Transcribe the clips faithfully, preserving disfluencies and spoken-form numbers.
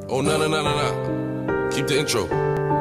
Oh, no, no, no, no, no. Keep the intro.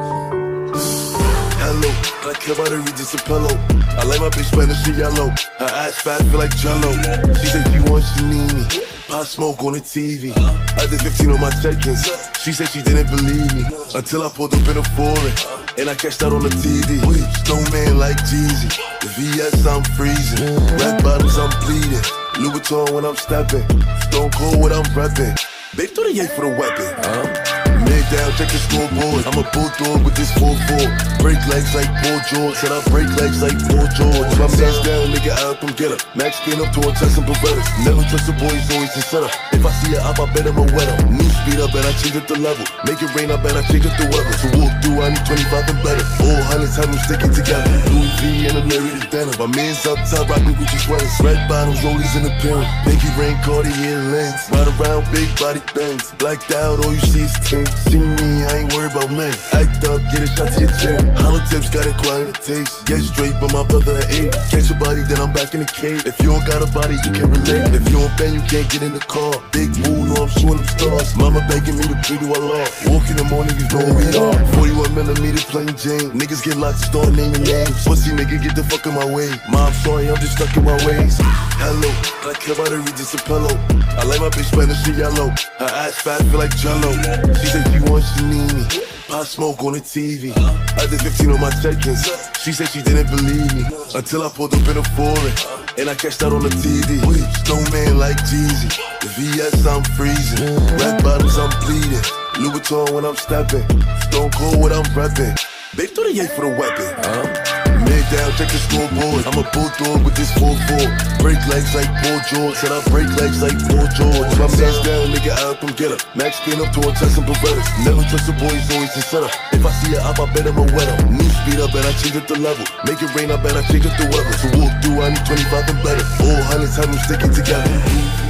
Hello, I care about her, just a pillow. I like my bitch Spanish, she yellow. Her ass fat, feel like jello. She said she wants, she need me. Pop smoke on the T V. I did fifteen on my check-ins. She said she didn't believe me until I pulled up in a foreign and I cashed out on the T V. Snowman like Jeezy. The V S I'm freezing. Red bottoms I'm bleeding. Louis Vuitton when I'm stepping. Stone Cold when I'm repping. Big thirty-eight for the weapon. Uh. Mid down, check the scoreboard. I'm a bulldog with this four four. Break legs like Paul George. Said I break legs like Paul George. My man's down, nigga, out, come get her. Max spin up to a test and Berettas. Never trust a boy, he's always the setup. If I see her up, I bet I'ma wet her. New speed, I bet I change up the level. Make it rain, I bet I change up the weather. To walk through, I need twenty-five and better. All hundreds have them sticking together. Louis V and a Larry the denim. My man's up top, rockin' Gucci sweaters. Red bottoms, rollies in the pen. Pinky ring, Cartier lens. Ride around, big body bends. Blacked out, all you see is tints. See me, I ain't worried about men. Act up, get a shot to your chin. Hollow tips got acquired taste. Get straight, but my brother an eight. Catch a body, then I'm back in the cave. If you don't got a body, you can't relate. If you don't bend, you can't get in the car. Big move, know I'm shooting them stars. Mama begging me to pray to Allah. Walk in the morning, you know we are. forty-one millimeters plain Jane. Niggas get locked, start naming names. Pussy nigga, get the fuck in my way. Mom, sorry, I'm just stuck in my ways. Hello, I care about her, just a pillow. I like my bitch Spanish, she yellow. Her ass fat, feel like jello. She said she wants, she need me. Pop smoke on the T V. I did fifteen on my check-ins. She said she didn't believe me until I pulled up in a foreign and I cashed out on the T V. Snowman like Jeezy. The V S I'm freezing. Red bottoms I'm bleeding. Louis Vuitton when I'm stepping. Stone Cold when I'm repping. Big thirty-eight for the weapon. Uh. Mid down, check the scoreboard. I'm a bulldog with this four four. Break legs like Paul George. Said I break legs like Paul George. My man's down, nigga, out, come get her. Max spin up to a test and Berettas. Never trust a boy, he's always the setup. If I see her up, I bet I'ma wet her. New speed, I bet I change up the level. Make it rain, I bet I change up the weather. To walk through, I need twenty-five and better. All hundreds have them sticking together.